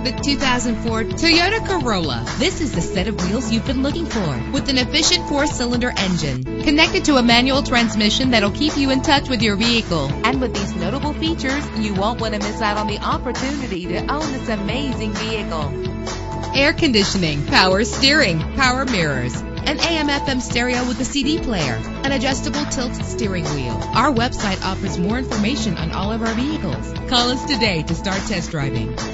The 2004 Toyota Corolla. This is the set of wheels you've been looking for, with an efficient 4-cylinder engine connected to a manual transmission that'll keep you in touch with your vehicle. And with these notable features, you won't want to miss out on the opportunity to own this amazing vehicle. Air conditioning, power steering, power mirrors, an AM/FM stereo with a CD player, an adjustable tilt steering wheel. Our website offers more information on all of our vehicles. Call us today to start test driving.